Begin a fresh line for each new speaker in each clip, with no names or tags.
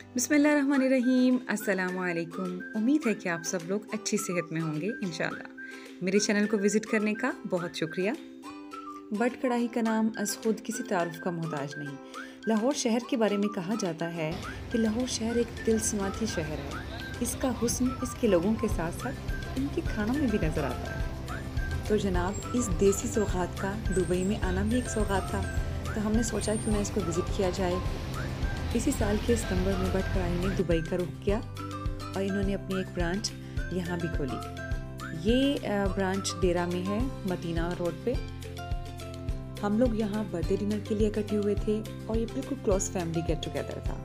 बिस्मिल्लाहिर्रहमानिर्रहीम, अस्सलामुअलैकुम। उम्मीद है कि आप सब लोग अच्छी सेहत में होंगे इंशाल्लाह। मेरे चैनल को विज़िट करने का बहुत शुक्रिया। बट कढ़ाई का नाम अज़ खुद किसी तारुफ का मोहताज नहीं। लाहौर शहर के बारे में कहा जाता है कि लाहौर शहर एक दिलसमाती शहर है। इसका हुस्न इसके लोगों के साथ साथ इनके खानों में भी नज़र आता है। तो जनाब, इस देसी सौगात का दुबई में आना भी एक सौगात था, तो हमने सोचा क्यों ना इसको विज़िट किया जाए। इसी साल के सितंबर में बट कढ़ाई ने दुबई का रुख किया और इन्होंने अपनी एक ब्रांच यहाँ भी खोली। ये ब्रांच डेरा में है, मदीना रोड पे। हम लोग यहाँ बर्थडे डिनर के लिए इकट्ठे हुए थे और ये बिल्कुल क्लोज फैमिली गेट टुगेदर था।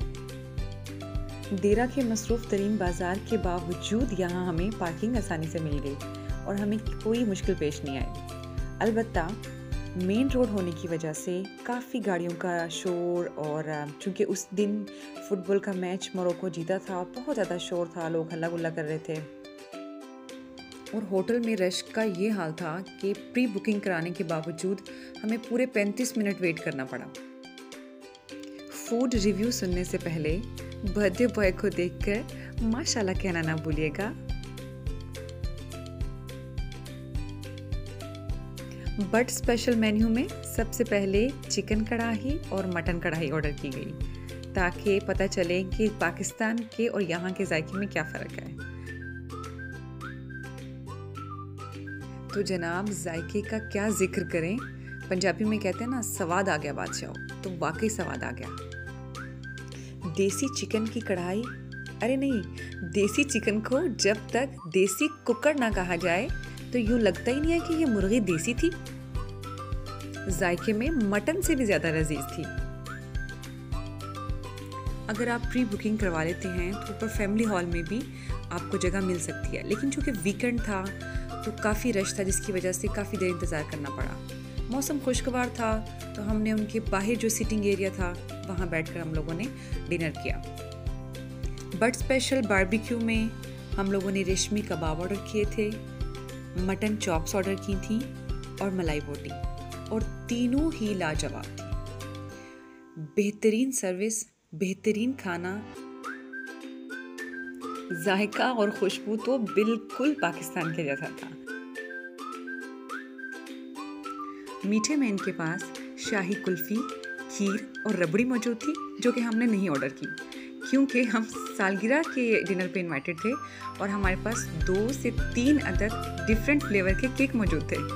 डेरा के मसरूफ़ तरीन बाज़ार के बावजूद यहाँ हमें पार्किंग आसानी से मिल गई और हमें कोई मुश्किल पेश नहीं आई। अलबत्ता मेन रोड होने की वजह से काफ़ी गाड़ियों का शोर, और चूँकि उस दिन फुटबॉल का मैच मोरक्को जीता था, बहुत ज़्यादा शोर था, लोग हल्ला गुल्ला कर रहे थे। और होटल में रश का ये हाल था कि प्री बुकिंग कराने के बावजूद हमें पूरे 35 मिनट वेट करना पड़ा। फूड रिव्यू सुनने से पहले बर्थडे बॉय को देखकर माशाल्लाह कहना ना भूलिएगा। बट स्पेशल मेन्यू में सबसे पहले चिकन कढ़ाई और मटन कढ़ाई ऑर्डर की गई ताकि पता चले कि पाकिस्तान के और यहाँ के जायके में क्या फ़र्क है। तो जनाब, जायके का क्या जिक्र करें, पंजाबी में कहते हैं ना, स्वाद आ गया बादशाह, तो वाकई स्वाद आ गया। देसी चिकन की कढ़ाई, अरे नहीं, देसी चिकन को जब तक देसी कुकर ना कहा जाए तो यूँ लगता ही नहीं है कि ये मुर्गी देसी थी। जायके में मटन से भी ज़्यादा लजीज थी। अगर आप प्री बुकिंग करवा लेते हैं तो ऊपर फैमिली हॉल में भी आपको जगह मिल सकती है, लेकिन चूँकि वीकेंड था तो काफ़ी रश था, जिसकी वजह से काफ़ी देर इंतज़ार करना पड़ा। मौसम खुशगवार था तो हमने उनके बाहर जो सिटिंग एरिया था वहाँ बैठकर हम लोगों ने डिनर किया। बट स्पेशल बारबेक्यू में हम लोगों ने रेशमी कबाब ऑर्डर किए थे, मटन चॉप्स ऑर्डर की थी और मलाई बोटी, और तीनों ही लाजवाब थी। बेहतरीन सर्विस, बेहतरीन खाना, जायका और खुशबू तो बिल्कुल पाकिस्तान के जैसा था। मीठे में इनके पास शाही कुल्फी, खीर और रबड़ी मौजूद थी, जो कि हमने नहीं ऑर्डर की क्योंकि हम सालगिरह के डिनर पे इनवाइटेड थे और हमारे पास 2 से 3 अदद डिफरेंट फ्लेवर के केक मौजूद थे।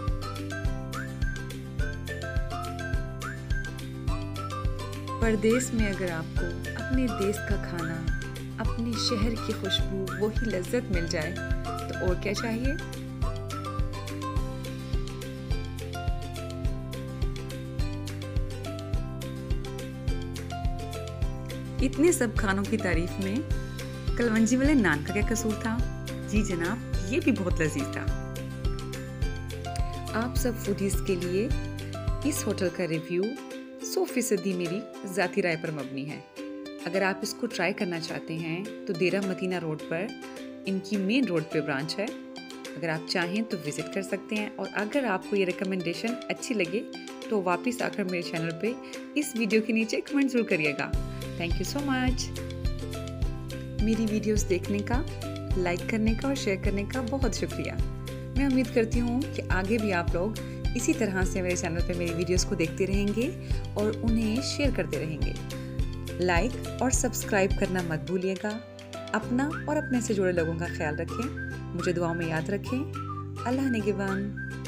परदेश में अगर आपको अपने देश का खाना, अपने शहर की खुशबू, वही लज्जत मिल जाए तो और क्या चाहिए। इतने सब खानों की तारीफ में कलवंजी वाले नान का क्या कसूर था? जी जनाब, ये भी बहुत लजीज था। आप सब फूडीज के लिए इस होटल का रिव्यू 100% मेरी ज़ाती राय पर मबनी है। अगर आप इसको ट्राई करना चाहते हैं तो डेरा मदीना रोड पर इनकी मेन रोड पे ब्रांच है। अगर आप चाहें तो विज़िट कर सकते हैं, और अगर आपको ये रिकमेंडेशन अच्छी लगे तो वापस आकर मेरे चैनल पे इस वीडियो के नीचे कमेंट ज़रूर करिएगा। Thank you so much. मेरी वीडियोस देखने का, लाइक करने का और शेयर करने का बहुत शुक्रिया। मैं उम्मीद करती हूँ कि आगे भी आप लोग इसी तरह से मेरे चैनल पे मेरी वीडियोस को देखते रहेंगे और उन्हें शेयर करते रहेंगे। लाइक और सब्सक्राइब करना मत भूलिएगा। अपना और अपने से जुड़े लोगों का ख्याल रखें, मुझे दुआओं में याद रखें। अल्लाह निगहबान।